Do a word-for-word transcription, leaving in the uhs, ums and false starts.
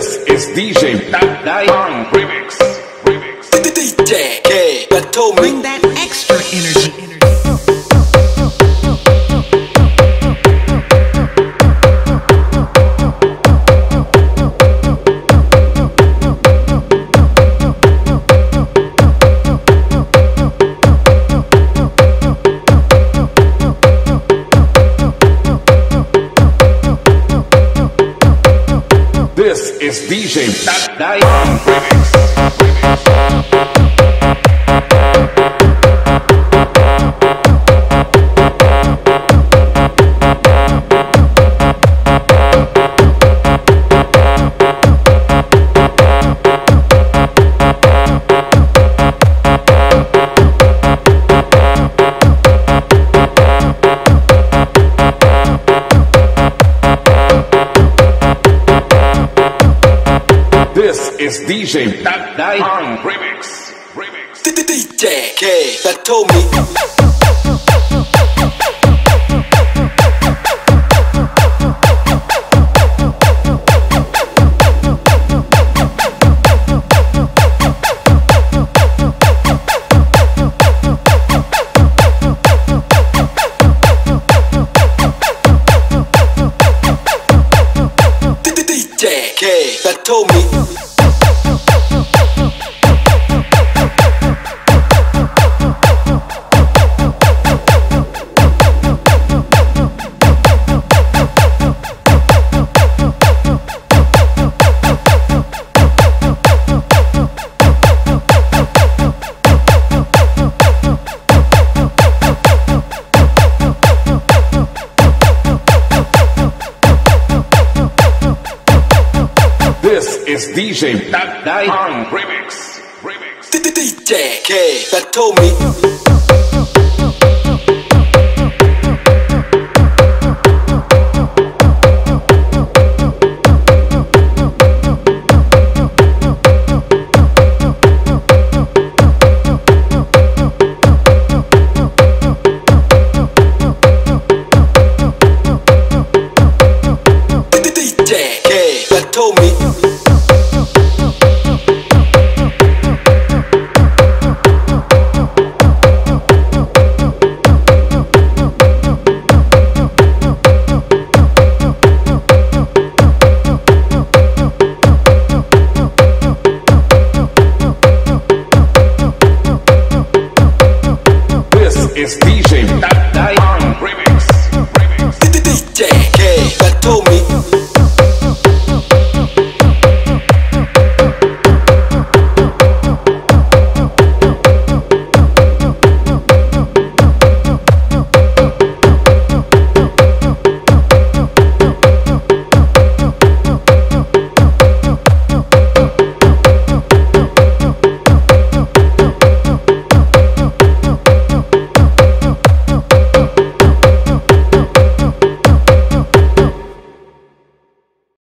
This is D J Htike Aung Remix. Remix. Htike that told me bring that extra energy. This is D J Htike Aung Remix. This is D J Htike Aung Remix. Remix. Htike that told me Htike that told me This is D J Htike Aung Remix. Remix. Htike that told me